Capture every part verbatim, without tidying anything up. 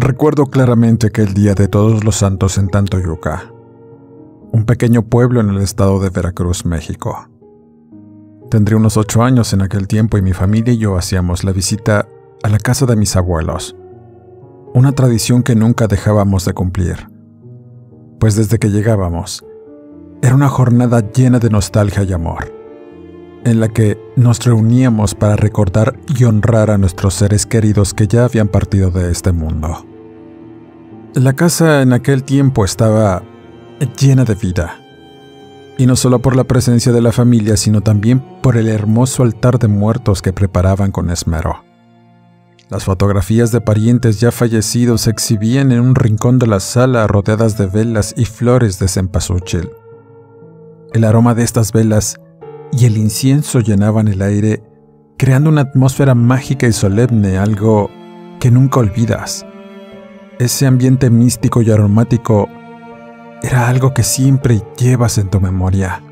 Recuerdo claramente aquel día de Todos los Santos en Tantoyuca, un pequeño pueblo en el estado de Veracruz, México. Tendría unos ocho años en aquel tiempo y mi familia y yo hacíamos la visita a la casa de mis abuelos, una tradición que nunca dejábamos de cumplir, pues desde que llegábamos, era una jornada llena de nostalgia y amor, en la que nos reuníamos para recordar y honrar a nuestros seres queridos que ya habían partido de este mundo. La casa en aquel tiempo estaba llena de vida, y no solo por la presencia de la familia, sino también por el hermoso altar de muertos que preparaban con esmero. Las fotografías de parientes ya fallecidos se exhibían en un rincón de la sala rodeadas de velas y flores de cempasúchil. El aroma de estas velas y el incienso llenaban el aire, creando una atmósfera mágica y solemne, algo que nunca olvidas. Ese ambiente místico y aromático era algo que siempre llevas en tu memoria.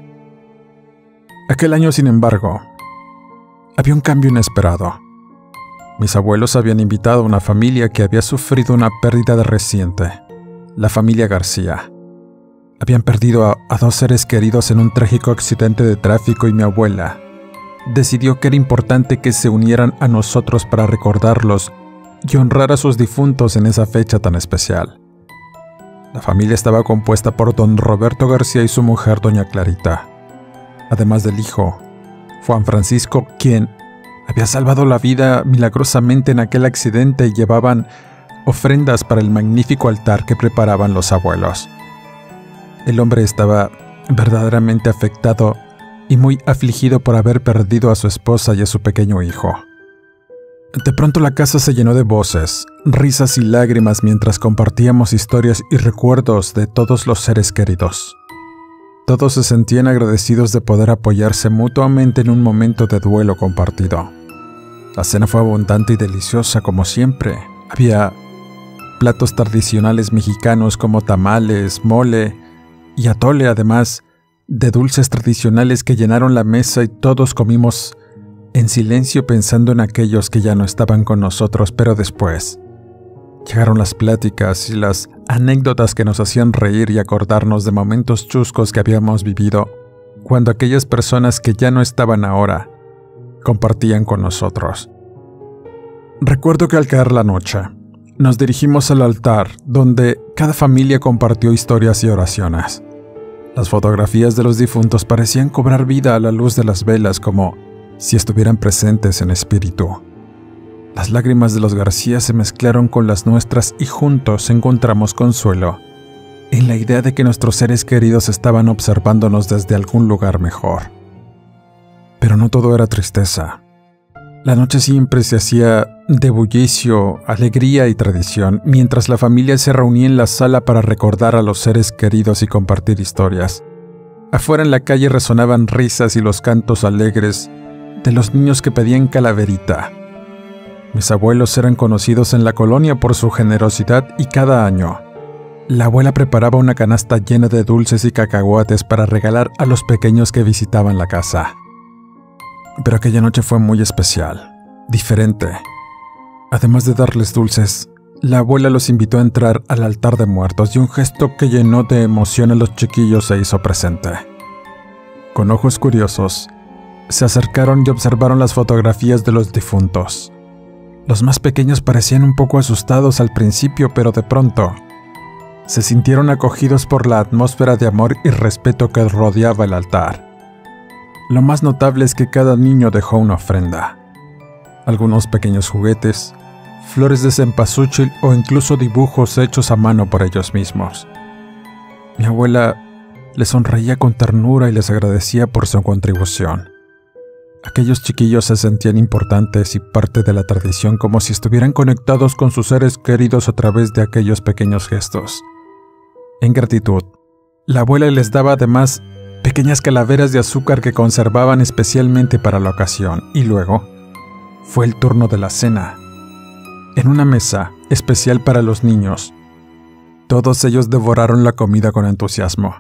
Aquel año, sin embargo, había un cambio inesperado. Mis abuelos habían invitado a una familia que había sufrido una pérdida reciente, la familia García. Habían perdido a, a dos seres queridos en un trágico accidente de tráfico y mi abuela decidió que era importante que se unieran a nosotros para recordarlos y honrar a sus difuntos en esa fecha tan especial. La familia estaba compuesta por don Roberto García y su mujer doña Clarita, además del hijo, Juan Francisco, quien había salvado la vida milagrosamente en aquel accidente, y llevaban ofrendas para el magnífico altar que preparaban los abuelos. El hombre estaba verdaderamente afectado y muy afligido por haber perdido a su esposa y a su pequeño hijo. De pronto la casa se llenó de voces, risas y lágrimas mientras compartíamos historias y recuerdos de todos los seres queridos. Todos se sentían agradecidos de poder apoyarse mutuamente en un momento de duelo compartido. La cena fue abundante y deliciosa como siempre. Había platos tradicionales mexicanos como tamales, mole y atole, además de dulces tradicionales que llenaron la mesa, y todos comimos en silencio pensando en aquellos que ya no estaban con nosotros, pero después llegaron las pláticas y las anécdotas que nos hacían reír y acordarnos de momentos chuscos que habíamos vivido cuando aquellas personas que ya no estaban ahora compartían con nosotros. Recuerdo que al caer la noche, nos dirigimos al altar, donde cada familia compartió historias y oraciones. Las fotografías de los difuntos parecían cobrar vida a la luz de las velas, como si estuvieran presentes en espíritu. Las lágrimas de los García se mezclaron con las nuestras y juntos encontramos consuelo en la idea de que nuestros seres queridos estaban observándonos desde algún lugar mejor. Pero no todo era tristeza. La noche siempre se hacía de bullicio, alegría y tradición, mientras la familia se reunía en la sala para recordar a los seres queridos y compartir historias. Afuera en la calle resonaban risas y los cantos alegres de los niños que pedían calaverita. Mis abuelos eran conocidos en la colonia por su generosidad y cada año la abuela preparaba una canasta llena de dulces y cacahuates para regalar a los pequeños que visitaban la casa. Pero aquella noche fue muy especial, diferente. Además de darles dulces, la abuela los invitó a entrar al altar de muertos, y un gesto que llenó de emoción a los chiquillos se hizo presente. Con ojos curiosos, se acercaron y observaron las fotografías de los difuntos. Los más pequeños parecían un poco asustados al principio, pero de pronto se sintieron acogidos por la atmósfera de amor y respeto que rodeaba el altar. Lo más notable es que cada niño dejó una ofrenda. Algunos pequeños juguetes, flores de cempasúchil o incluso dibujos hechos a mano por ellos mismos. Mi abuela les sonreía con ternura y les agradecía por su contribución. Aquellos chiquillos se sentían importantes y parte de la tradición, como si estuvieran conectados con sus seres queridos a través de aquellos pequeños gestos. En gratitud, la abuela les daba además pequeñas calaveras de azúcar que conservaban especialmente para la ocasión, y luego fue el turno de la cena. En una mesa especial para los niños, todos ellos devoraron la comida con entusiasmo.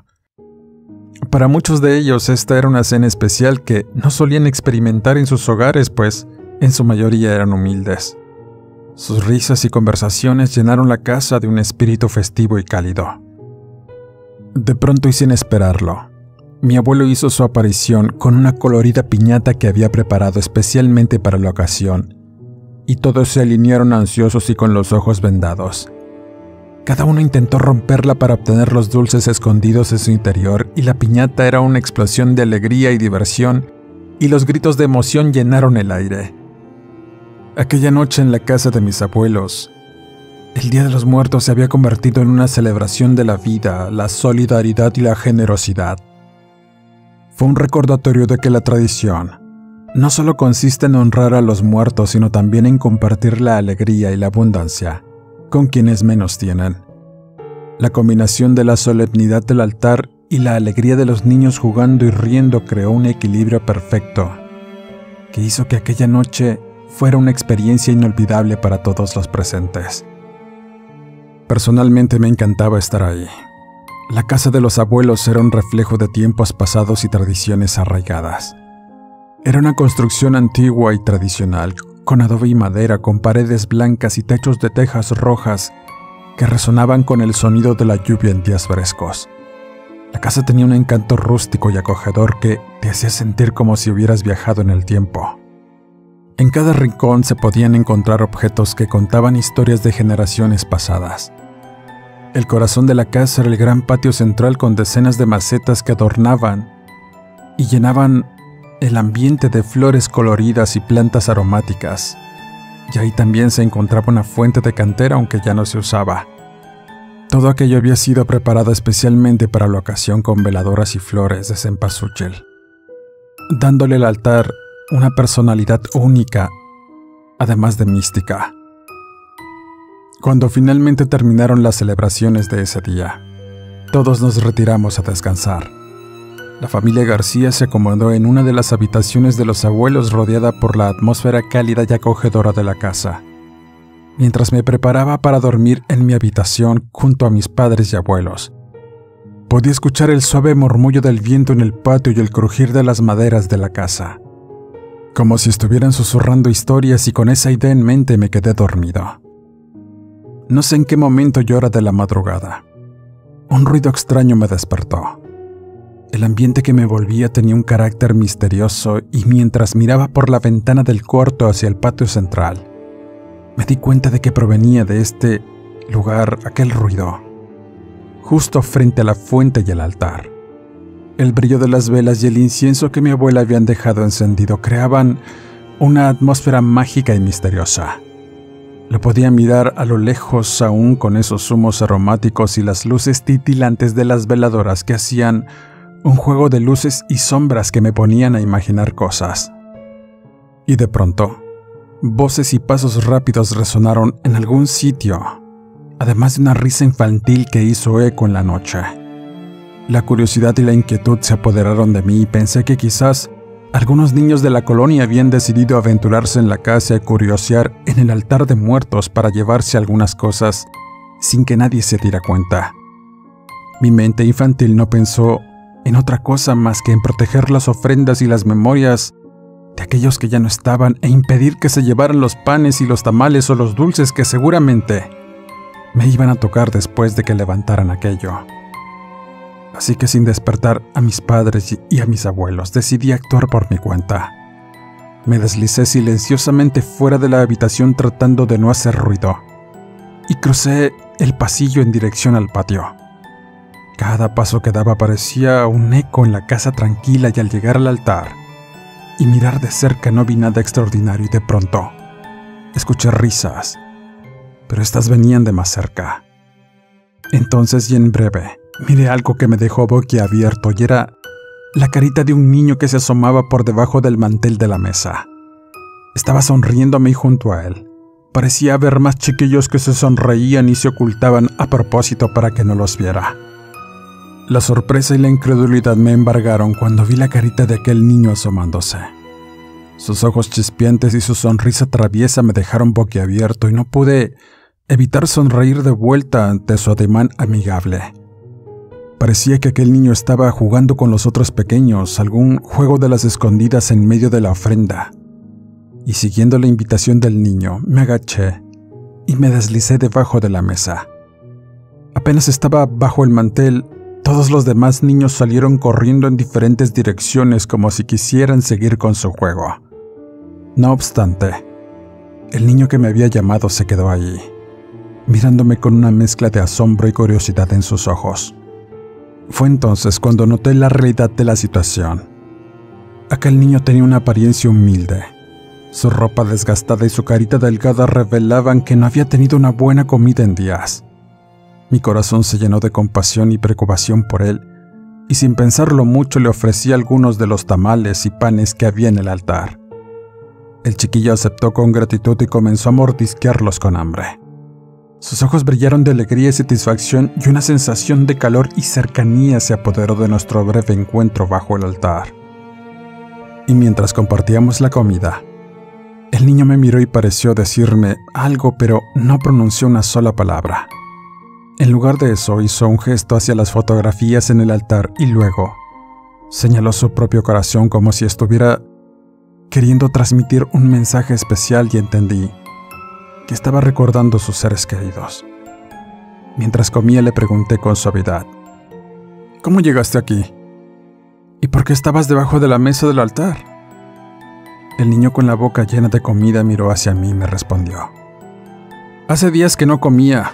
Para muchos de ellos esta era una cena especial que no solían experimentar en sus hogares, pues en su mayoría eran humildes. Sus risas y conversaciones llenaron la casa de un espíritu festivo y cálido. De pronto y sin esperarlo, mi abuelo hizo su aparición con una colorida piñata que había preparado especialmente para la ocasión, y todos se alinearon ansiosos y con los ojos vendados. Cada uno intentó romperla para obtener los dulces escondidos en su interior, y la piñata era una explosión de alegría y diversión, y los gritos de emoción llenaron el aire. Aquella noche en la casa de mis abuelos, el Día de los Muertos se había convertido en una celebración de la vida, la solidaridad y la generosidad. Fue un recordatorio de que la tradición no solo consiste en honrar a los muertos, sino también en compartir la alegría y la abundancia con quienes menos tienen. La combinación de la solemnidad del altar y la alegría de los niños jugando y riendo creó un equilibrio perfecto que hizo que aquella noche fuera una experiencia inolvidable para todos los presentes. Personalmente me encantaba estar ahí. La casa de los abuelos era un reflejo de tiempos pasados y tradiciones arraigadas. Era una construcción antigua y tradicional, con adobe y madera, con paredes blancas y techos de tejas rojas que resonaban con el sonido de la lluvia en días frescos. La casa tenía un encanto rústico y acogedor que te hacía sentir como si hubieras viajado en el tiempo. En cada rincón se podían encontrar objetos que contaban historias de generaciones pasadas. El corazón de la casa era el gran patio central con decenas de macetas que adornaban y llenaban el ambiente de flores coloridas y plantas aromáticas. Y ahí también se encontraba una fuente de cantera, aunque ya no se usaba. Todo aquello había sido preparado especialmente para la ocasión con veladoras y flores de cempasúchil, dándole al altar una personalidad única, además de mística. Cuando finalmente terminaron las celebraciones de ese día, todos nos retiramos a descansar. La familia García se acomodó en una de las habitaciones de los abuelos, rodeada por la atmósfera cálida y acogedora de la casa, mientras me preparaba para dormir en mi habitación junto a mis padres y abuelos. Podía escuchar el suave murmullo del viento en el patio y el crujir de las maderas de la casa, como si estuvieran susurrando historias, y con esa idea en mente me quedé dormido. No sé en qué momento y hora de la madrugada, un ruido extraño me despertó. El ambiente que me envolvía tenía un carácter misterioso, y mientras miraba por la ventana del cuarto hacia el patio central, me di cuenta de que provenía de este lugar aquel ruido, justo frente a la fuente y el altar. El brillo de las velas y el incienso que mi abuela habían dejado encendido creaban una atmósfera mágica y misteriosa. Lo podía mirar a lo lejos aún con esos humos aromáticos y las luces titilantes de las veladoras que hacían un juego de luces y sombras que me ponían a imaginar cosas. Y de pronto, voces y pasos rápidos resonaron en algún sitio, además de una risa infantil que hizo eco en la noche. La curiosidad y la inquietud se apoderaron de mí y pensé que quizás algunos niños de la colonia habían decidido aventurarse en la casa y curiosear en el altar de muertos para llevarse algunas cosas sin que nadie se diera cuenta. Mi mente infantil no pensó en otra cosa más que en proteger las ofrendas y las memorias de aquellos que ya no estaban e impedir que se llevaran los panes y los tamales o los dulces que seguramente me iban a tocar después de que levantaran aquello. Así que sin despertar a mis padres y a mis abuelos, decidí actuar por mi cuenta. Me deslicé silenciosamente fuera de la habitación tratando de no hacer ruido y crucé el pasillo en dirección al patio. Cada paso que daba parecía un eco en la casa tranquila, y al llegar al altar y mirar de cerca no vi nada extraordinario, y de pronto escuché risas, pero estas venían de más cerca. Entonces y en breve miré algo que me dejó boquiabierto, y era la carita de un niño que se asomaba por debajo del mantel de la mesa. Estaba sonriéndome y junto a él parecía haber más chiquillos que se sonreían y se ocultaban a propósito para que no los viera. La sorpresa y la incredulidad me embargaron cuando vi la carita de aquel niño asomándose. Sus ojos chispeantes y su sonrisa traviesa me dejaron boquiabierto y no pude evitar sonreír de vuelta ante su ademán amigable. Parecía que aquel niño estaba jugando con los otros pequeños, algún juego de las escondidas en medio de la ofrenda. Y siguiendo la invitación del niño, me agaché y me deslicé debajo de la mesa. Apenas estaba bajo el mantel, todos los demás niños salieron corriendo en diferentes direcciones como si quisieran seguir con su juego. No obstante, el niño que me había llamado se quedó allí, mirándome con una mezcla de asombro y curiosidad en sus ojos. Fue entonces cuando noté la realidad de la situación. Aquel niño tenía una apariencia humilde. Su ropa desgastada y su carita delgada revelaban que no había tenido una buena comida en días. Mi corazón se llenó de compasión y preocupación por él, y sin pensarlo mucho le ofrecí algunos de los tamales y panes que había en el altar. El chiquillo aceptó con gratitud y comenzó a mordisquearlos con hambre. Sus ojos brillaron de alegría y satisfacción, y una sensación de calor y cercanía se apoderó de nuestro breve encuentro bajo el altar. Y mientras compartíamos la comida, el niño me miró y pareció decirme algo, pero no pronunció una sola palabra. En lugar de eso, hizo un gesto hacia las fotografías en el altar y luego señaló su propio corazón como si estuviera queriendo transmitir un mensaje especial, y entendí que estaba recordando sus seres queridos. Mientras comía le pregunté con suavidad: ¿Cómo llegaste aquí? ¿Y por qué estabas debajo de la mesa del altar? El niño, con la boca llena de comida, miró hacia mí y me respondió: Hace días que no comía,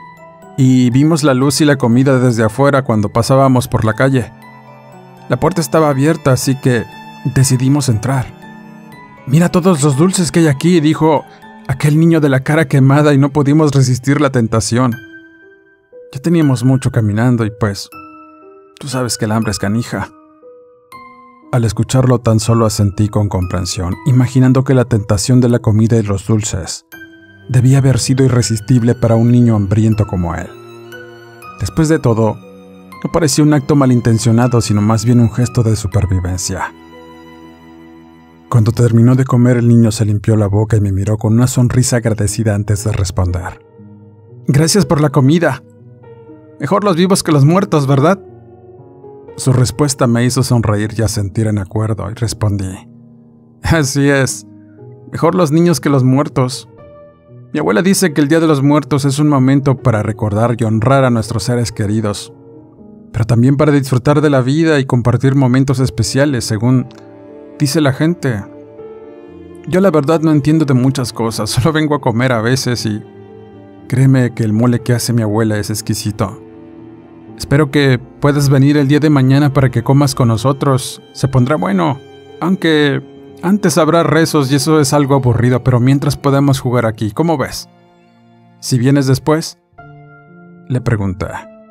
y vimos la luz y la comida desde afuera cuando pasábamos por la calle. La puerta estaba abierta, así que decidimos entrar. Mira todos los dulces que hay aquí, dijo aquel niño de la cara quemada, y no pudimos resistir la tentación. Ya teníamos mucho caminando y pues, tú sabes que el hambre es canija. Al escucharlo tan solo asentí con comprensión, imaginando que la tentación de la comida y los dulces debía haber sido irresistible para un niño hambriento como él. Después de todo, no parecía un acto malintencionado, sino más bien un gesto de supervivencia. Cuando terminó de comer, el niño se limpió la boca y me miró con una sonrisa agradecida antes de responder: Gracias por la comida. Mejor los vivos que los muertos, ¿verdad? Su respuesta me hizo sonreír y asentir en acuerdo, y respondí: Así es, mejor los niños que los muertos. Mi abuela dice que el Día de los Muertos es un momento para recordar y honrar a nuestros seres queridos, pero también para disfrutar de la vida y compartir momentos especiales, según dice la gente. Yo la verdad no entiendo de muchas cosas, solo vengo a comer a veces y créeme que el mole que hace mi abuela es exquisito. Espero que puedas venir el día de mañana para que comas con nosotros. Se pondrá bueno, aunque antes habrá rezos y eso es algo aburrido, pero mientras podemos jugar aquí, ¿cómo ves? ¿Si vienes después?, le pregunté.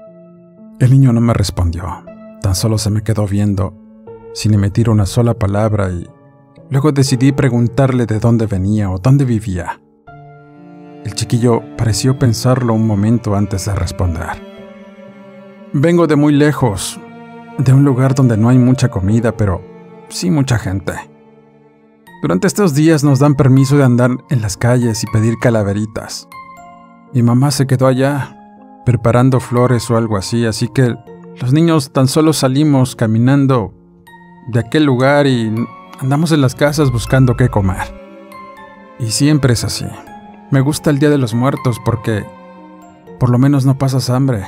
El niño no me respondió, tan solo se me quedó viendo, sin emitir una sola palabra, y luego decidí preguntarle de dónde venía o dónde vivía. El chiquillo pareció pensarlo un momento antes de responder. Vengo de muy lejos, de un lugar donde no hay mucha comida, pero sí mucha gente. Durante estos días nos dan permiso de andar en las calles y pedir calaveritas. Mi mamá se quedó allá, preparando flores o algo así, así que los niños tan solo salimos caminando de aquel lugar y andamos en las casas buscando qué comer. Y siempre es así. Me gusta el Día de los Muertos porque por lo menos no pasas hambre.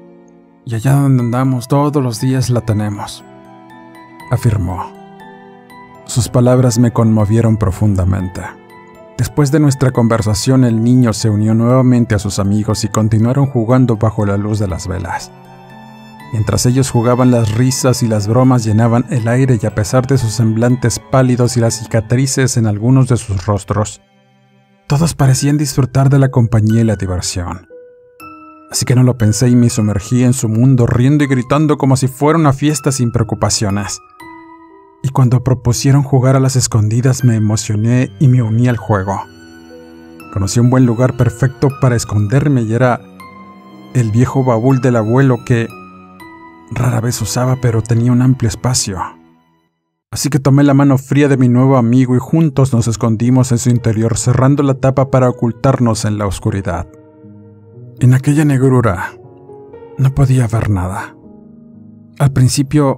Y allá donde andamos todos los días la tenemos, afirmó. Sus palabras me conmovieron profundamente. Después de nuestra conversación, el niño se unió nuevamente a sus amigos y continuaron jugando bajo la luz de las velas. Mientras ellos jugaban, las risas y las bromas llenaban el aire, y a pesar de sus semblantes pálidos y las cicatrices en algunos de sus rostros, todos parecían disfrutar de la compañía y la diversión. Así que no lo pensé y me sumergí en su mundo, riendo y gritando como si fuera una fiesta sin preocupaciones. Y cuando propusieron jugar a las escondidas, me emocioné y me uní al juego. Conocí un buen lugar perfecto para esconderme, y era el viejo baúl del abuelo, que rara vez usaba, pero tenía un amplio espacio. Así que tomé la mano fría de mi nuevo amigo y juntos nos escondimos en su interior, cerrando la tapa para ocultarnos en la oscuridad. En aquella negrura no podía ver nada. Al principio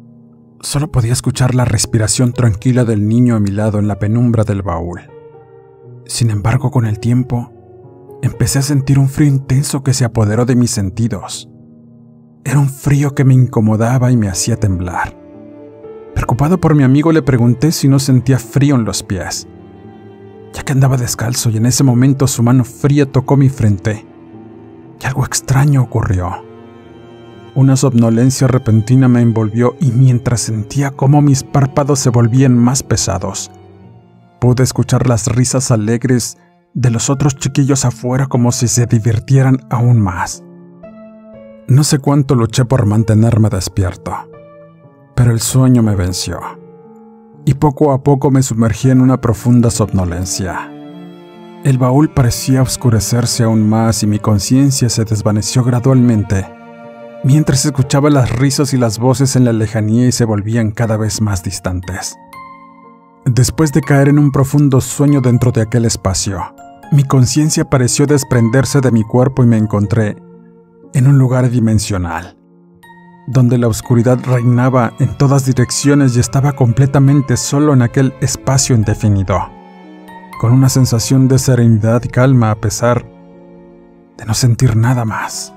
solo podía escuchar la respiración tranquila del niño a mi lado en la penumbra del baúl. Sin embargo, con el tiempo, empecé a sentir un frío intenso que se apoderó de mis sentidos. Era un frío que me incomodaba y me hacía temblar. Preocupado por mi amigo, le pregunté si no sentía frío en los pies, ya que andaba descalzo, y en ese momento su mano fría tocó mi frente y algo extraño ocurrió. Una somnolencia repentina me envolvió y mientras sentía cómo mis párpados se volvían más pesados, pude escuchar las risas alegres de los otros chiquillos afuera como si se divirtieran aún más. No sé cuánto luché por mantenerme despierto, pero el sueño me venció, y poco a poco me sumergí en una profunda somnolencia. El baúl parecía oscurecerse aún más y mi conciencia se desvaneció gradualmente, mientras escuchaba las risas y las voces en la lejanía y se volvían cada vez más distantes. Después de caer en un profundo sueño dentro de aquel espacio, mi conciencia pareció desprenderse de mi cuerpo y me encontré en un lugar dimensional, donde la oscuridad reinaba en todas direcciones y estaba completamente solo en aquel espacio indefinido, con una sensación de serenidad y calma a pesar de no sentir nada más.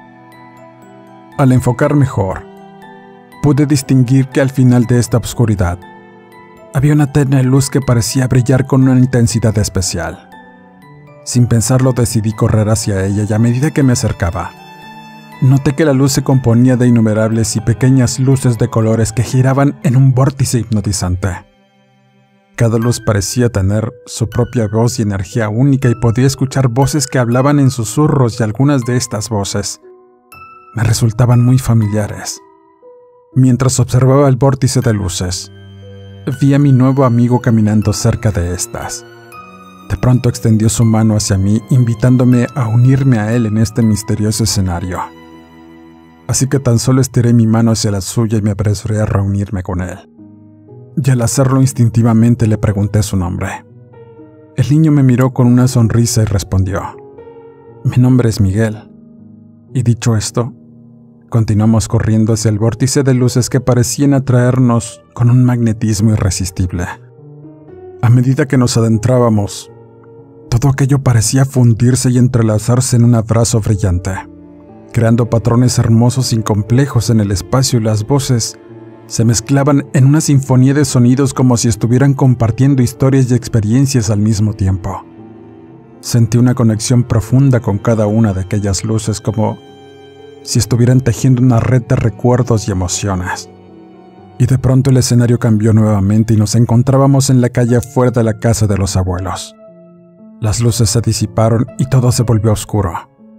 Al enfocar mejor, pude distinguir que al final de esta oscuridad había una tenue luz que parecía brillar con una intensidad especial. Sin pensarlo, decidí correr hacia ella y a medida que me acercaba, noté que la luz se componía de innumerables y pequeñas luces de colores que giraban en un vórtice hipnotizante. Cada luz parecía tener su propia voz y energía única y podía escuchar voces que hablaban en susurros y algunas de estas voces me resultaban muy familiares. Mientras observaba el vórtice de luces, vi a mi nuevo amigo caminando cerca de estas. De pronto extendió su mano hacia mí, invitándome a unirme a él en este misterioso escenario. Así que tan solo estiré mi mano hacia la suya y me apresuré a reunirme con él. Y al hacerlo instintivamente le pregunté su nombre. El niño me miró con una sonrisa y respondió: «Mi nombre es Miguel». Y dicho esto, continuamos corriendo hacia el vórtice de luces que parecían atraernos con un magnetismo irresistible. A medida que nos adentrábamos, todo aquello parecía fundirse y entrelazarse en un abrazo brillante, creando patrones hermosos y complejos en el espacio, y las voces se mezclaban en una sinfonía de sonidos como si estuvieran compartiendo historias y experiencias al mismo tiempo. Sentí una conexión profunda con cada una de aquellas luces, como si estuvieran tejiendo una red de recuerdos y emociones. Y de pronto el escenario cambió nuevamente y nos encontrábamos en la calle afuera de la casa de los abuelos. Las luces se disiparon y todo se volvió oscuro.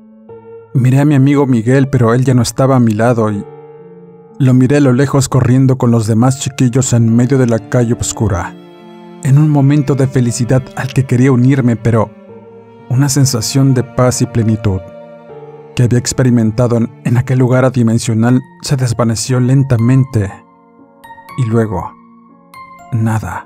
Miré a mi amigo Miguel, pero él ya no estaba a mi lado y lo miré a lo lejos corriendo con los demás chiquillos en medio de la calle oscura, en un momento de felicidad al que quería unirme, pero una sensación de paz y plenitud que había experimentado en, en aquel lugar adimensional se desvaneció lentamente y luego, nada.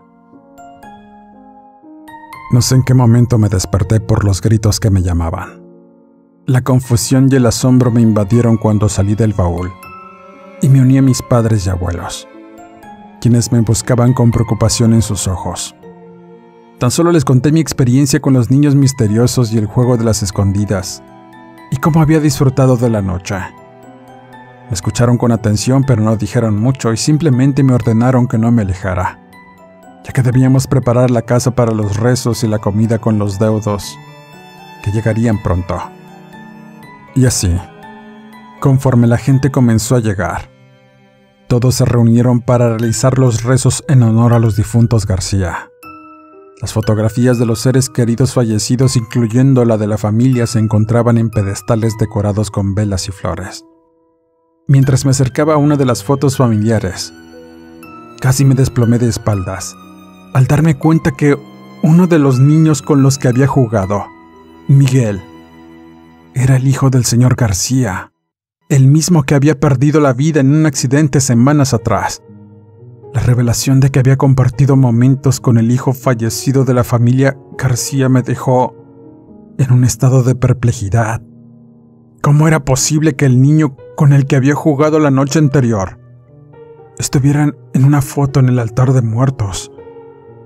No sé en qué momento me desperté por los gritos que me llamaban. La confusión y el asombro me invadieron cuando salí del baúl y me uní a mis padres y abuelos, quienes me buscaban con preocupación en sus ojos. Tan solo les conté mi experiencia con los niños misteriosos y el juego de las escondidas, y cómo había disfrutado de la noche. Me escucharon con atención, pero no dijeron mucho y simplemente me ordenaron que no me alejara, ya que debíamos preparar la casa para los rezos y la comida con los deudos, que llegarían pronto. Y así, conforme la gente comenzó a llegar, todos se reunieron para realizar los rezos en honor a los difuntos García. Las fotografías de los seres queridos fallecidos, incluyendo la de la familia, se encontraban en pedestales decorados con velas y flores. Mientras me acercaba a una de las fotos familiares, casi me desplomé de espaldas, al darme cuenta que uno de los niños con los que había jugado, Miguel, era el hijo del señor García, el mismo que había perdido la vida en un accidente semanas atrás. La revelación de que había compartido momentos con el hijo fallecido de la familia García me dejó en un estado de perplejidad. ¿Cómo era posible que el niño con el que había jugado la noche anterior estuviera en una foto en el altar de muertos?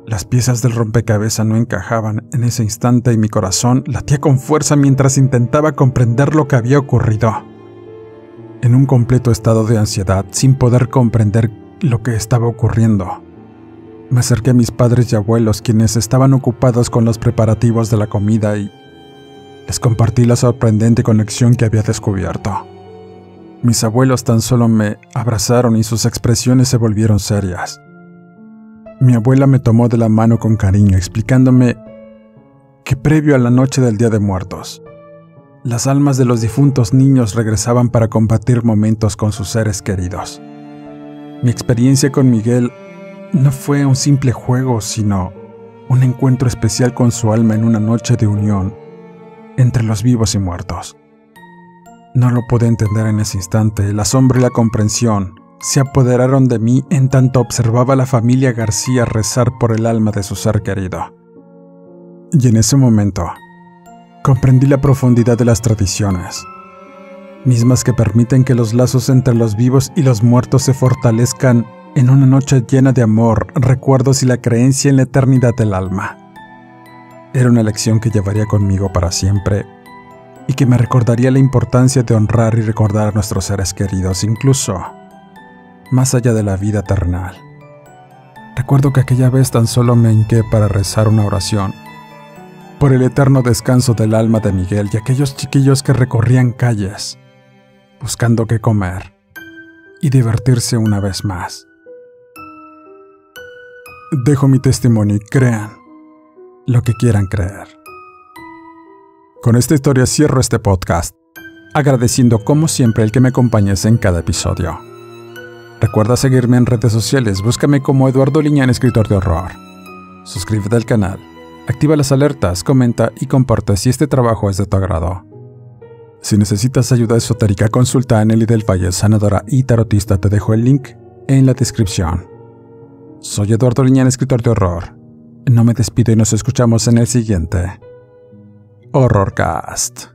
Las piezas del rompecabezas no encajaban en ese instante y mi corazón latía con fuerza mientras intentaba comprender lo que había ocurrido. En un completo estado de ansiedad, sin poder comprender lo que estaba ocurriendo, me acerqué a mis padres y abuelos, quienes estaban ocupados con los preparativos de la comida, y les compartí la sorprendente conexión que había descubierto. Mis abuelos tan solo me abrazaron y sus expresiones se volvieron serias. Mi abuela me tomó de la mano con cariño, explicándome que previo a la noche del Día de Muertos, las almas de los difuntos niños regresaban para compartir momentos con sus seres queridos. Mi experiencia con Miguel no fue un simple juego, sino un encuentro especial con su alma en una noche de unión entre los vivos y muertos. No lo pude entender en ese instante. El asombro y la comprensión se apoderaron de mí en tanto observaba a la familia García rezar por el alma de su ser querido. Y en ese momento, comprendí la profundidad de las tradiciones, mismas que permiten que los lazos entre los vivos y los muertos se fortalezcan en una noche llena de amor, recuerdos y la creencia en la eternidad del alma. Era una lección que llevaría conmigo para siempre y que me recordaría la importancia de honrar y recordar a nuestros seres queridos, incluso más allá de la vida terrenal. Recuerdo que aquella vez tan solo me hinqué para rezar una oración por el eterno descanso del alma de Miguel y aquellos chiquillos que recorrían calles buscando qué comer y divertirse una vez más. Dejo mi testimonio y crean lo que quieran creer. Con esta historia cierro este podcast, agradeciendo como siempre el que me acompañes en cada episodio. Recuerda seguirme en redes sociales, búscame como Eduardo Liñán, escritor de horror. Suscríbete al canal, activa las alertas, comenta y comparte si este trabajo es de tu agrado. Si necesitas ayuda esotérica, consulta a Nelly del Valle, sanadora y tarotista. Te dejo el link en la descripción. Soy Eduardo Liñán, escritor de horror. No me despido y nos escuchamos en el siguiente Horrorcast.